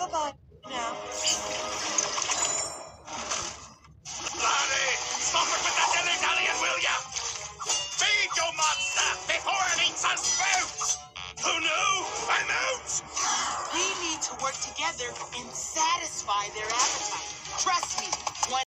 Bye-bye now. Laddie, stop it with that dilly-dallying, will ya? Feed your monster before it eats us both! Who knew? I'm out! We need to work together and satisfy their appetite. Trust me,